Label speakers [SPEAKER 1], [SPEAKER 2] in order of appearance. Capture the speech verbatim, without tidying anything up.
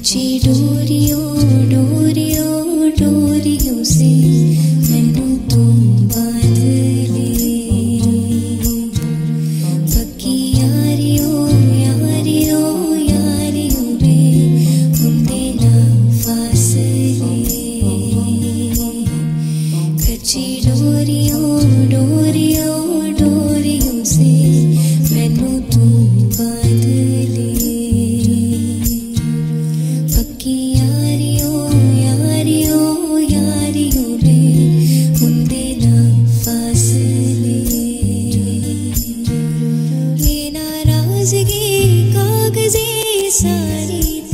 [SPEAKER 1] कच्ची डोरियों डोरियों डोरियों से मैनू तुम बांध ले, पक्की यारियों यारियों यारियों रे हुंदे ना फासले, कच्ची डोरियों डोरियों डोरियों से मैनू तुम बांध ले, पक्की यारियों यारियों यारियों रे हुंदे ना फासले। ये नाराज़गी कागज़े सारी